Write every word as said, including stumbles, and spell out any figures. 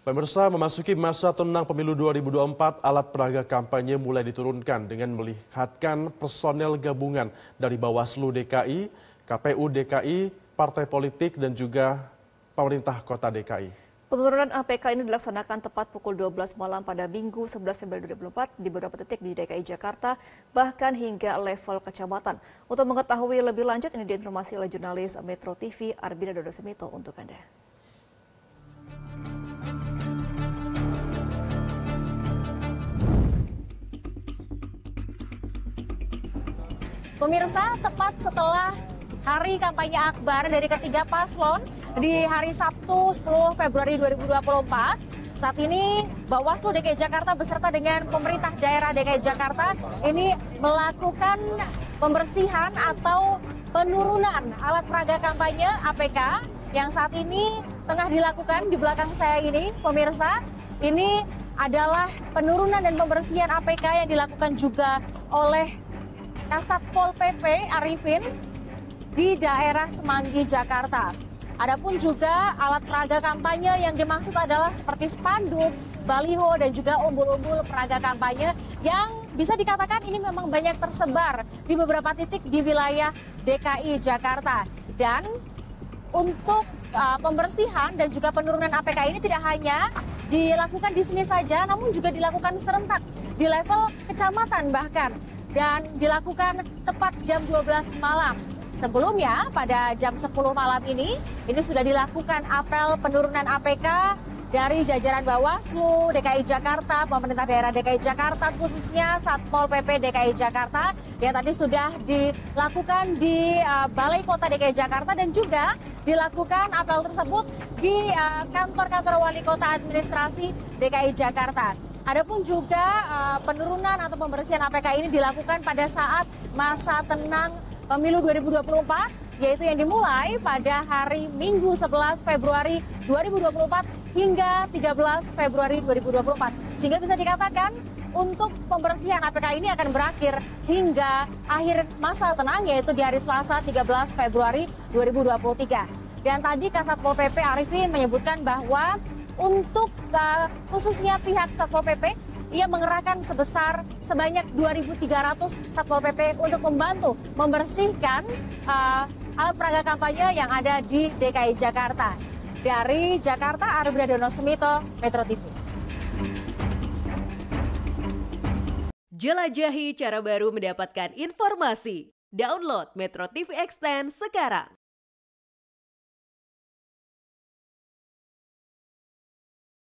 Pemirsa, memasuki masa tenang pemilu dua ribu dua puluh empat, alat peraga kampanye mulai diturunkan dengan melihatkan personel gabungan dari Bawaslu D K I, K P U D K I, partai politik, dan juga pemerintah kota D K I. Penurunan A P K ini dilaksanakan tepat pukul dua belas malam pada Minggu sebelas Februari dua ribu dua puluh empat di beberapa titik di D K I Jakarta, bahkan hingga level kecamatan. Untuk mengetahui lebih lanjut, ini diinformasi oleh jurnalis Metro T V Arbina Dodo Semito untuk Anda. Pemirsa, tepat setelah hari kampanye akbar dari ketiga paslon di hari Sabtu sepuluh Februari dua ribu dua puluh empat, saat ini Bawaslu D K I Jakarta beserta dengan pemerintah daerah D K I Jakarta ini melakukan pembersihan atau penurunan alat peraga kampanye A P K yang saat ini tengah dilakukan di belakang saya ini. Pemirsa, ini adalah penurunan dan pembersihan A P K yang dilakukan juga oleh Kasat Pol P P Arifin di daerah Semanggi, Jakarta. Adapun juga alat peraga kampanye yang dimaksud adalah seperti spanduk, baliho, dan juga umbul-umbul peraga kampanye yang bisa dikatakan ini memang banyak tersebar di beberapa titik di wilayah D K I Jakarta. Dan untuk uh, pembersihan dan juga penurunan A P K ini tidak hanya dilakukan di sini saja, namun juga dilakukan serentak di level kecamatan bahkan. Dan dilakukan tepat jam dua belas malam. Sebelumnya pada jam sepuluh malam ini, ini sudah dilakukan apel penurunan A P K dari jajaran Bawaslu D K I Jakarta, pemerintah daerah D K I Jakarta, khususnya Satpol P P D K I Jakarta yang tadi sudah dilakukan di uh, Balai Kota D K I Jakarta, dan juga dilakukan apel tersebut di uh, kantor-kantor Wali Kota Administrasi D K I Jakarta. Adapun juga uh, penurunan atau pembersihan A P K ini dilakukan pada saat masa tenang pemilu dua ribu dua puluh empat, yaitu yang dimulai pada hari Minggu sebelas Februari dua ribu dua puluh empat hingga tiga belas Februari dua ribu dua puluh empat. Sehingga bisa dikatakan untuk pembersihan A P K ini akan berakhir hingga akhir masa tenang, yaitu di hari Selasa tiga belas Februari dua ribu dua puluh tiga. Dan tadi Kasat Pol P P Arifin menyebutkan bahwa untuk uh, khususnya pihak Satpol P P, ia mengerahkan sebesar sebanyak dua ribu tiga ratus Satpol P P untuk membantu membersihkan uh, alat peraga kampanye yang ada di D K I Jakarta. Dari Jakarta, Arbina Dodo Semito, Metro T V. Jelajahi cara baru mendapatkan informasi. Download Metro T V Extend sekarang.